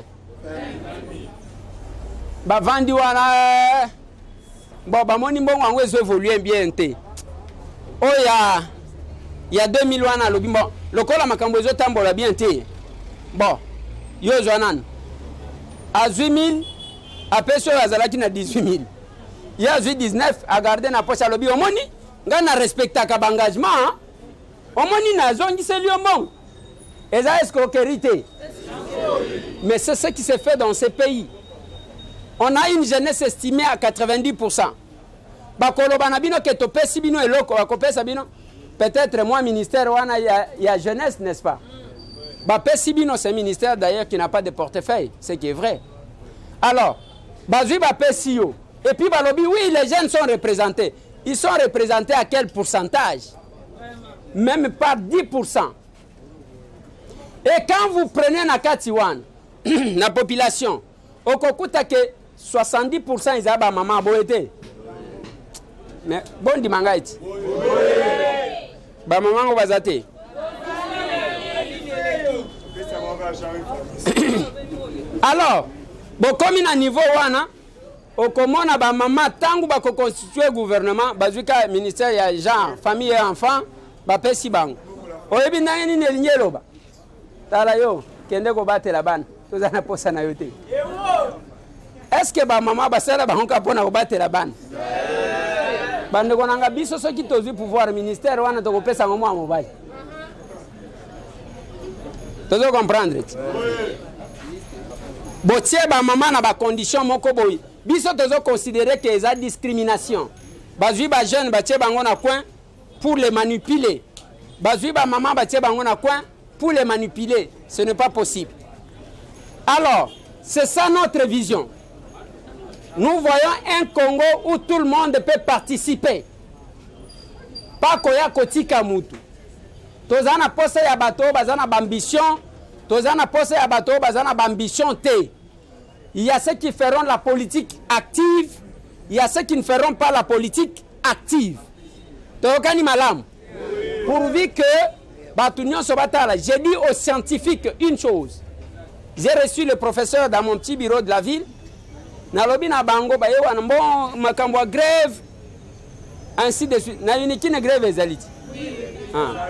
Ba vandi wana bon ba moni mbongo ango ezo évoluer bien te. Oya il y a deux mille wana lobi bon lokola makambo ezo tambola bien te. Bon yo zonan à huit mille après so azalaki na dix-huit mille. Il y a dix-neuf à garder na poche lobi omoni nga na respecta ka engagement. Omoni na zongi se li omong. Eza escroquerie. Mais c'est ce qui se fait dans ces pays. On a une jeunesse estimée à quatre-vingt-dix pour cent. Peut-être moi, ministère, il y a jeunesse, n'est-ce pas? C'est un ministère d'ailleurs qui n'a pas de portefeuille, ce qui est vrai. Alors, et puis oui, les jeunes sont représentés. Ils sont représentés à quel pourcentage? Même par dix pour cent. Et quand vous prenez Nakatiwan, la population, au Kokuta que soixante-dix pour cent ils ont maman boete. Mais bon dimangaiti. Ba maman ko bazate. Alors, bon comme na niveau wana, au komona ba maman tangu ba ko constituer gouvernement, bazuka ministère ya genre famille et enfant, ba pesi bango. Oyebi ndani ni linyelo ba. Tala yo, kende ko batela bana. Tozana posa na yote. Est-ce que ba maman ba sala ba honka pona ko batela bana? Bande ko nanga biso so ki tozu pouvoir ministère wana to ko pesa ngomo amobai. Tozo comprendre. Botie ba maman na ba condition moko boy. Biso tozo considérer que eza discrimination. Bazui ba jeune ba tie bango na coin pour les manipuler. Bazui ba maman ba tie bango na coin pour les manipuler. Ce n'est pas possible. Alors, c'est ça notre vision. Nous voyons un Congo où tout le monde peut participer. Pas koya kotika mutu. Tozana pose ya bato bazana bambition. Tozana pose ya bato bazana bambition te. Il y a ceux qui feront la politique active. Il y a ceux qui ne feront pas la politique active. Tokani malam. Pourvu que Batunion Sobatala, j'ai dit aux scientifiques une chose. J'ai reçu le professeur dans mon petit bureau de la ville. nalobi na bango ba yewa bon makambo ya grève ainsi de suite na uniki na grève ezaliti ah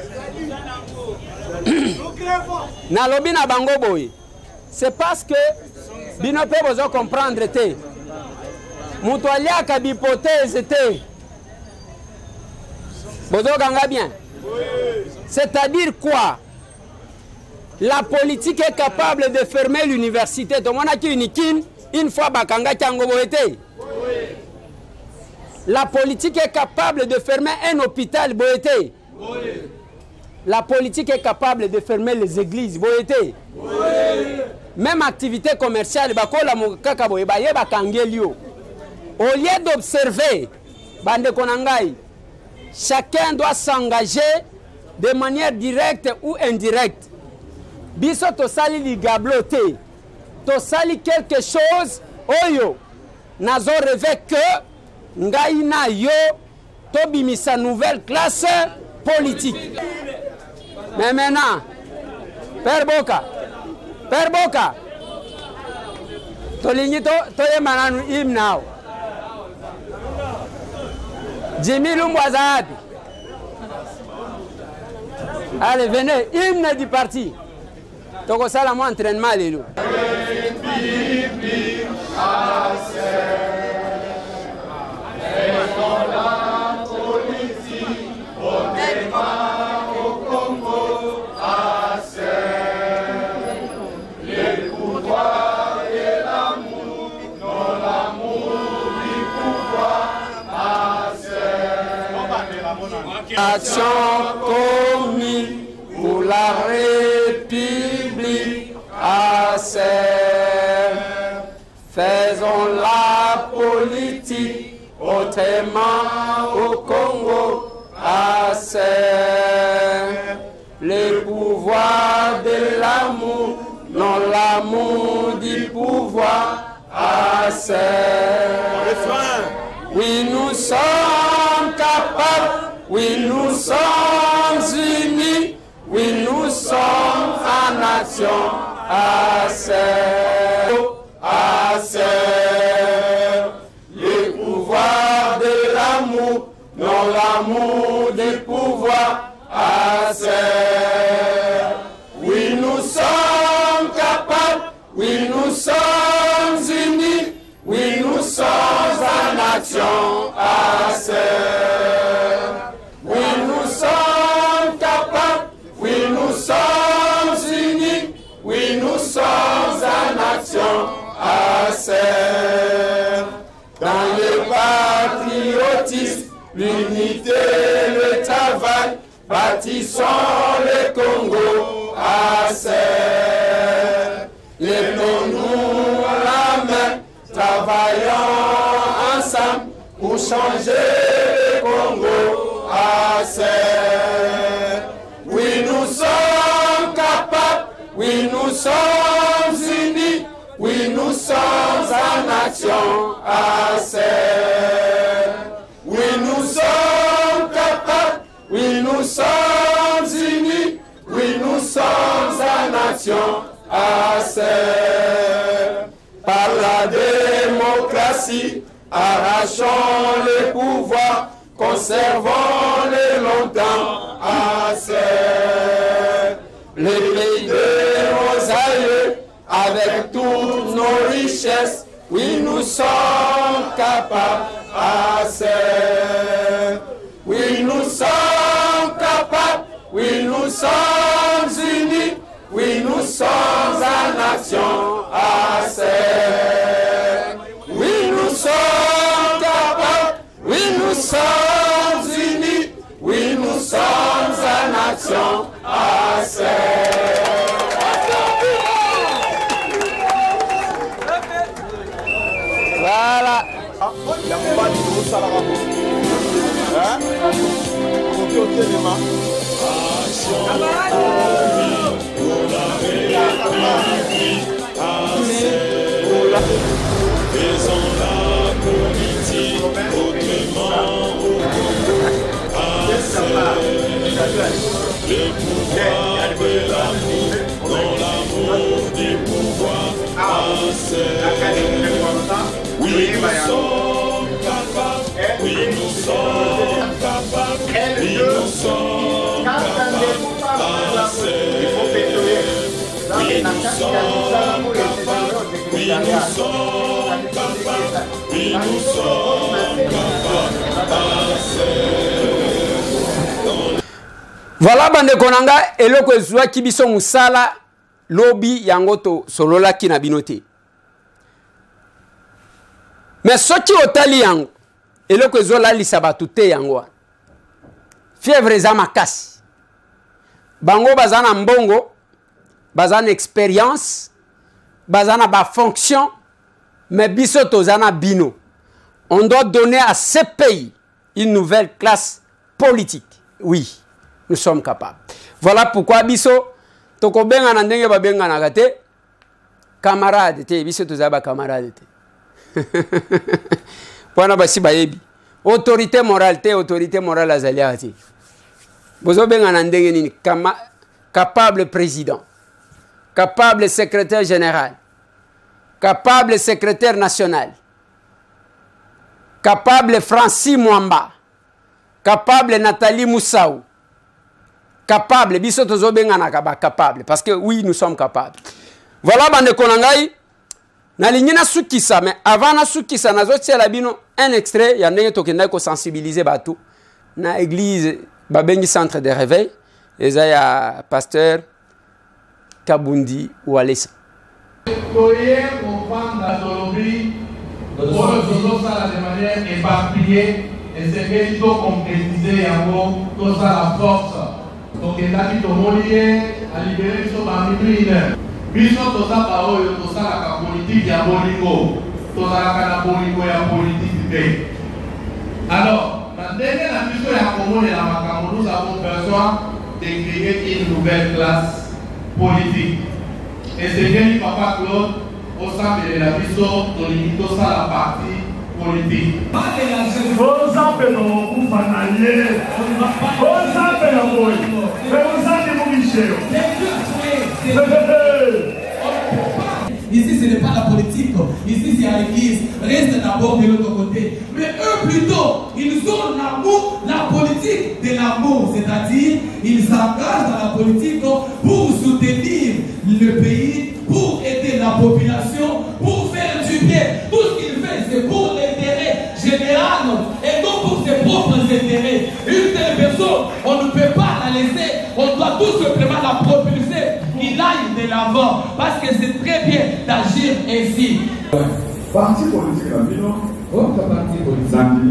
nalobi na bango boye c'est parce que bino pe bozo comprendre te mutu aliaka bipoteze te bozo ganga bien c'est-à-dire quoi? La politique est capable de fermer l'université. Donc on a qui unikin une fois bakanga tiango boete. La politique est capable de fermer un hôpital boete. La politique est capable de fermer les églises boete. Même activité commerciale bakola mukaka boye baye bakangelio. Au lieu d'observer bande konangai, chacun doit s'engager de manière directe ou indirecte. Biso to sali li gabloté. To sali quelque chose oyo. Nazo rêvé que ngai na yo to bimisa nouvelle classe politique. Mais maintenant, Père Boka, Père Boka, to lingi to to ye mananu im now. Jimmy Lumbwazabi. Allez, venez, hymne du parti. Toko sala mo entraînement lelo. Action commise pour la République à serre. Faisons la politique autrement au Congo à serre. Le pouvoir de l'amour, non l'amour du pouvoir à serre. Oui, nous sommes capables. Oui, nous sommes unis, oui, nous sommes en nation, à serre, à serre. Le pouvoir de l'amour, non l'amour du pouvoir, à serre. Oui, nous sommes capables, oui, nous sommes unis, oui, nous sommes en nation, à serre. Oui, nous sommes capables, oui, nous sommes unis, oui, nous sommes en action à serre. Dans le patriotisme, l'unité, le travail, bâtissons le Congo à serre. Lèvons-nous la main, travaillons ensemble pour changer le Congo. À serre. Oui, nous sommes capables, oui, nous sommes unis, oui, nous sommes en action à serre. Oui, nous sommes capables, oui, nous sommes unis, oui, nous sommes en action à serre. Par la démocratie, arrachons le pouvoir. Conservons-les longtemps à serre. Le pays de nos aïeux, avec toutes nos richesses, oui, nous sommes capables à serre. Oui, nous sommes capables, oui, nous sommes unis, oui, nous sommes en action à serre. Oui, nous sommes capables, oui, nous sommes unis, oui, nous sommes en action à serre. Voilà. Faisons la politique autrement au Congo à serre. Le pouvoir de l'amour, dans l'amour du pouvoir à serre. Oui, nous sommes capables. Oui, nous sommes capables. Oui, nous sommes capables. Il faut pétrir. Oui, nous sommes capables. Oui, nous sommes capables. Oui, nous sommes capables. Voilà bande konanga eloko ezwa kibiso musala lobi yango to solola kina binote. Mais soki otali yango eloko ezwa la lisabatu te yango. Fièvre za makasi. Bango bazana mbongo, bazana expérience, bazana ba fonction, mais biso tozana bino. On doit donner à ces pays une nouvelle classe politique. Oui. Nous sommes capables. Voilà pourquoi biso toko benga na ndenge ba benga na kate camarade te biso tozaba camarade te. Wana basi bayebi. Autorité morale te autorité morale azalia te. Bozo benga na ndenge nini capable président, capable secrétaire général, capable secrétaire national, capable Francis Mwamba, capable Nathalie Moussaou. Capable, biso tozo benga na kaba capable parce que oui nous sommes capables. Voilà bande konangai na lingina sukisa mais avant na sukisa na zotiela bino un extrait ya ndenge tokenda ko sensibiliser batu na église babengi centre de réveil eza ya pasteur Kabundi Walesa. Toye comprendre Tolobi pour ça de manière éparpillée et c'est que il faut concrétiser yango tout ça la force. Donc, il a dit que mon lien a libéré son mamie. Biso to sa pa oyo to sa la politique ya bolingo. To sa la bolingo ya politique de. Alors, dans dernière la biso ya komone la makambo, nous avons besoin de créer une nouvelle classe politique. Et c'est bien Papa Claude au sein de la biso to limito sa la partie politique. Vos appels au groupe analyé. Vos appels au groupe. Mais vous avez mon Michel. Ici, ce n'est pas la politique. Ici, c'est à l'église. Reste d'abord de l'autre côté. Mais eux, plutôt, ils ont l'amour, la politique de l'amour. C'est-à-dire, ils s'engagent dans la politique pour soutenir le pays, pour aider la population, pour faire du bien. Tout ce qu'ils font, c'est pour l'intérêt général et non pour ses propres intérêts. Une telle personne, on ne peut pas la laisser. On doit tout simplement la propulser. Il aille de l'avant parce que c'est très bien d'agir ainsi. Parti politique à Bino, Votre parti politique,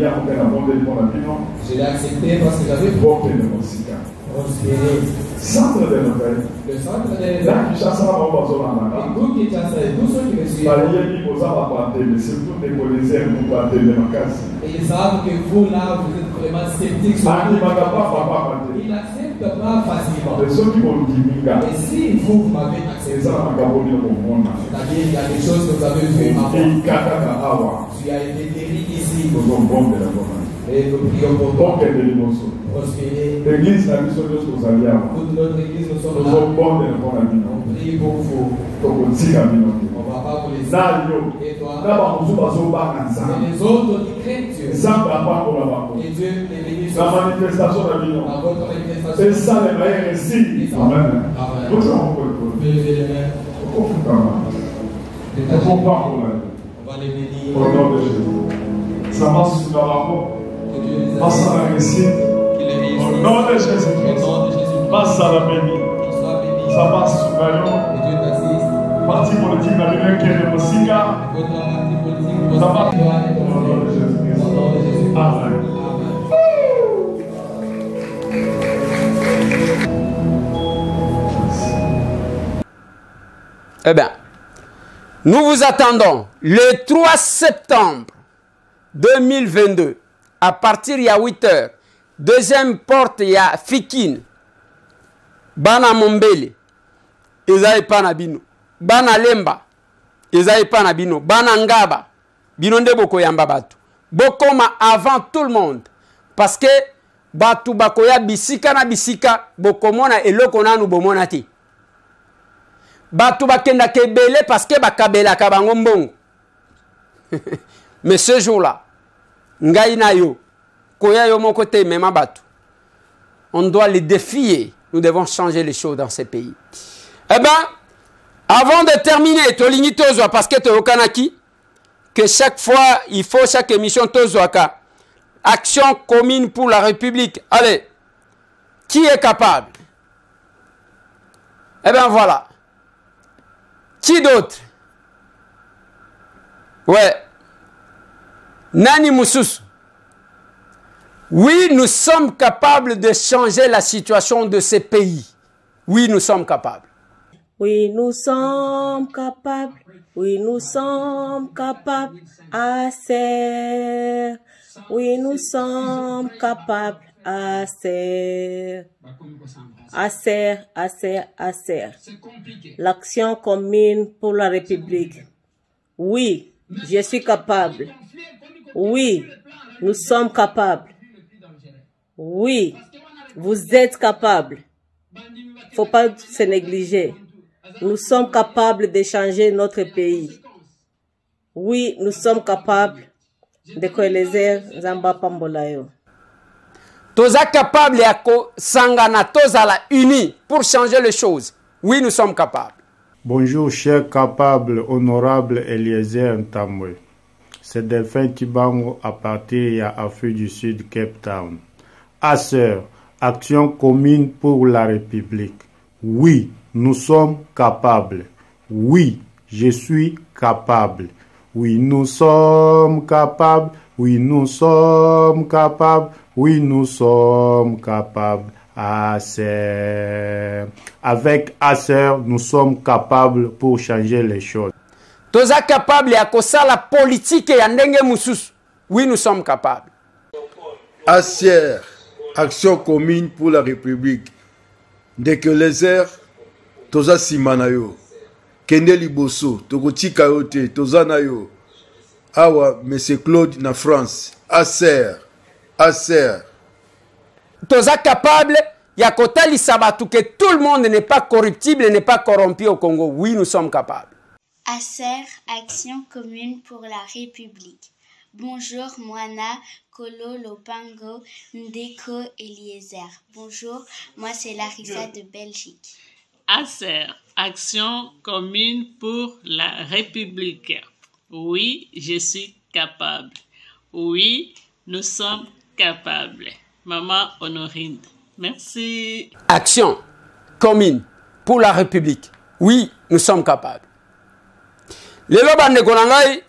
je l'ai accepté parce que j'avais prospéré. Centre de réveil. Le centre de réveil. Là, Kinshasa, on va voir Et vous, Kinshasa, et tous ceux qui me suivent. Et ils savent que vous, là, vous êtes vraiment sceptiques sur tout. Ils n'acceptent pas facilement. Et si vous, vous m'avez accepté, c'est-à-dire il y a des choses que vous avez vues avant. Tu as été guéri ici. Et nous prions pour toi. Prospérer. L'église n'a plus de choses Toute notre église, nous sommes là. On prie pour vous. On ne va pas vous laisser. Et toi, et les autres qui craignent Dieu. Et Dieu les bénisse. La manifestation de la vie. À votre manifestation. C'est ça les meilleurs récits. Amen. Nous avons Levez les mains. On va les bénir. Au nom de Jésus. Ça marche sur la rapport. Que Dieu les Passe à la réussite. Au nom de Jésus. Passe à la béni. Ça passe sur la lion. Parti politique dans le qui est de Mosika. Ça va. Au nom de Jésus. Amen. Eh bien, nous vous attendons le trois septembre deux mille vingt-deux à partir de huit heures. Deuxième porte, il y a Fikine. Bana Mombele. Ezaï Panabino. Bana Lemba. Ezaï Panabino. Bana Ngaba. Binonde Boko Yamba Batu. Bokoma avant tout le monde. Parce que Batu Bakoya Bisika na Bisika. Bokomona eloko nanu bomona ti. Batu Bakenda Kebele parce que Bakabela Kabango Mbongo. Mais ce jour-là, ngai na yo, koya yo mon côté même abatu. On doit les défier. Nous devons changer les choses dans ces pays. Eh bien, avant de terminer, Tolini Tozwa, parce que tu es au Kanaki, que chaque fois, il faut chaque émission Tozwaka. Action commune pour la République. Allez, qui est capable? Eh bien voilà. Qui d'autre? Ouais. Nani Moussous. Oui, nous sommes capables de changer la situation de ces pays. Oui, nous sommes capables. Oui, nous sommes capables. Oui, nous sommes capables. Assez. Oui, nous sommes capables. Assez. Assez, assez, assez. L'action commune pour la République. Oui, je suis capable. Oui, nous sommes capables. Oui, vous êtes capables. Faut pas se négliger. Nous sommes capables de changer notre pays. Oui, nous sommes capables de coaliser Zamba Pambolayo. Toza capable ya ko sangana toza la uni pour changer les choses. Oui, nous sommes capables. Bonjour, cher capable, honorable Eliezer Ntamwe. C'est Delphin Tibango à partir de Afrique du Sud, Cape Town. A sœur, action commune pour la République. Oui, nous sommes capables. Oui, je suis capable. Oui, nous sommes capables. Oui, nous sommes capables. Oui, nous sommes capables. Acer. Avec Acer, nous sommes capables pour changer les choses. Toza capable ya kosa la politique ya ndenge mususu. Oui, nous sommes capables. Acer, action commune pour la République. Dès que les airs, Toza Simanayo, Kende Liboso, Togoti Kayote, Toza Nayo, Awa, Monsieur Claude na France. Acer, Acer. Toza capable, ya kotali sabatu que tout le monde n'est pas corruptible et n'est pas corrompu au Congo. Oui, nous sommes capables. Acer, action commune pour la République. Bonjour, Moana, Kolo, Lopango, Ndeko, Eliezer. Bonjour, moi c'est Larissa de Belgique. Acer, action commune pour la République. Oui, je suis capable. Oui, nous sommes capables. Maman Honorine, merci. Action commune pour la République. Oui, nous sommes capables. Les lobans de Konangai.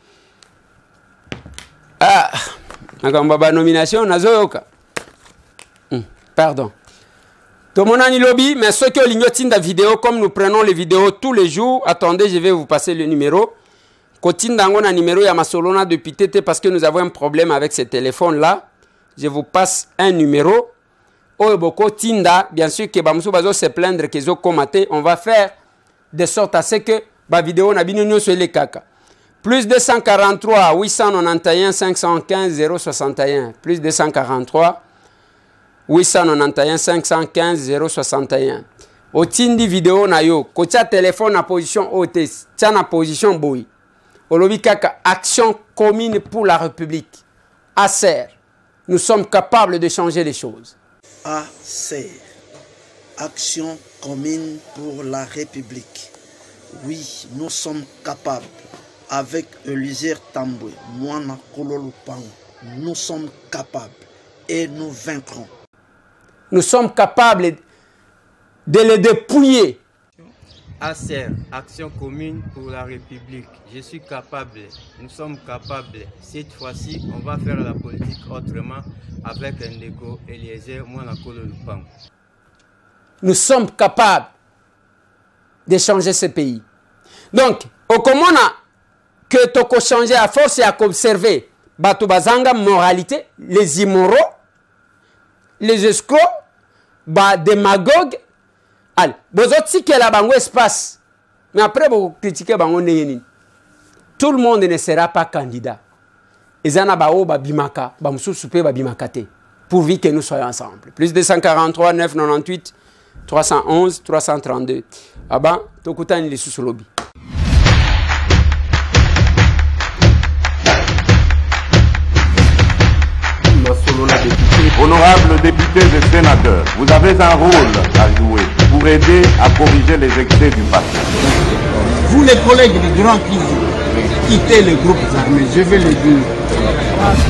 Ah, nakamba nomination nazoyoka. Hmm, pardon. Tomonani lobby, mais ceux qui ont l'ignotin de vidéo, comme nous prenons les vidéos tous les jours, attendez, je vais vous passer le numéro. Kotindango na numéro ya masolona depuis tété parce que nous avons un problème avec ces téléphones là. Je vous passe un numéro. Oyeboko Tinda, bien sûr que Bamsou Bazo se plaindre que zo komate, on va faire de sorte à ce que ba vidéo na binonyo sur les caca. Plus deux cent quarante-trois huit cent quatre-vingt-onze cinq cent quinze zéro soixante et un. Plus deux cent quarante-trois huit cent quatre-vingt-onze cinq cent quinze zéro soixante et un. Au tindi vidéo na yo, kocha téléphone na position haute, tia na position boy. Olobi kaka action commune pour la République. Acer. Nous sommes capables de changer les choses. Acer. Action commune pour la République. Oui, nous sommes capables. Avec Eliezer Tambwe, Moana Kololupango, nous sommes capables et nous vaincrons. Nous sommes capables de les dépouiller. Acer, action commune pour la République. Je suis capable, nous sommes capables. Cette fois-ci, on va faire la politique autrement avec Ndeko, Eliezer, Moana Kololupango. Nous sommes capables de changer ce pays. Donc, au Komona, que toko changer à force et à observer Bato Bazanga moralité, les immoraux, les escrocs, bah démagogues. Allez, vous autres qui la bango espace, mais après vous critiquez bango neyeni. Tout le monde ne sera pas candidat. Ezana bao ba bimaka, ba musu soupe ba bimakate. Pourvu que nous soyons ensemble. Plus deux cent quarante-trois neuf cent quatre-vingt-dix-huit trois cent onze trois cent trente-deux. Ah ben, tokutani les sous lobby. Honorables députés et sénateurs, vous avez un rôle à jouer pour aider à corriger les excès du passé. Vous les collègues de Grand qui quittez les groupes armés, je vais le dire.